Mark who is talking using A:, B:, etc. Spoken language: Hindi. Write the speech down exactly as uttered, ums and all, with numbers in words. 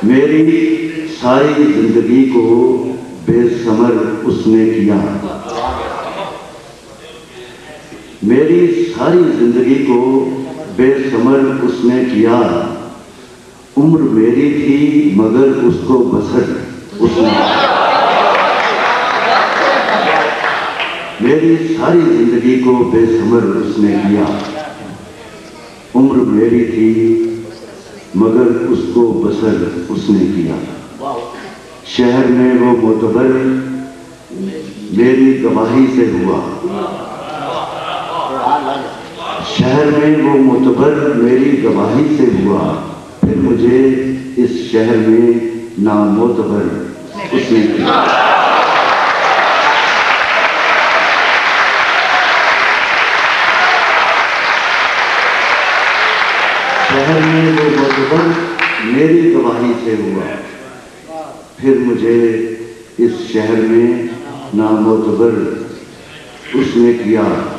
A: मेरी सारी जिंदगी को बेसमर उसने किया। मेरी सारी जिंदगी को बेसमर उसने किया। उम्र मेरी थी मगर उसको बसर उसने। मेरी सारी जिंदगी को बेसमर उसने किया। उम्र मेरी थी मगर उसको बसर उसने किया। शहर में वो मोतबर मेरी गवाही से हुआ। शहर में वो मोतबर मेरी गवाही से हुआ। फिर मुझे इस शहर में नामोतबर उसने किया। शहर में वो मोतबर मेरी गवाही से हुआ। फिर मुझे इस शहर में नामोतबर उसने किया।